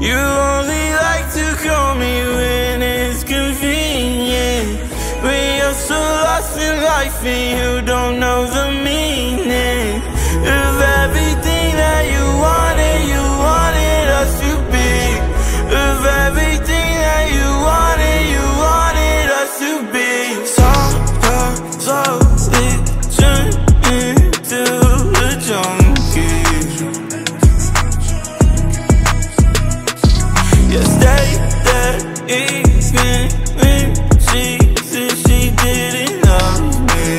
You only like to call me when it's convenient, when you're so lost in life and you don't know the meaning of everything that you wanted us to be, of everything that you wanted us to be. Slowly turn into a junkie. Yeah, stay there even when she said she didn't love me.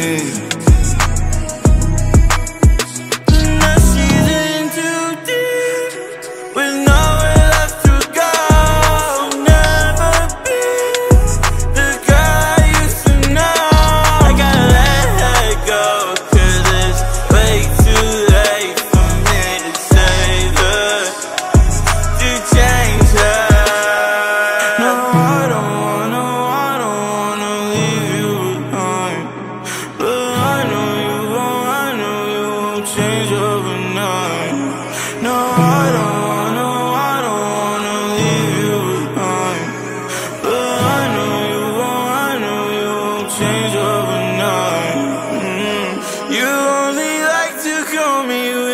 Now she's in too deep with nowhere left to go. Never be the girl I used to know. I gotta let her go, 'cause it's way too late for me to save her, to change her. No, I don't wanna leave you behind, but I know you won't change overnight. No, I don't wanna leave you behind, but I know you won't change overnight. You only like to call me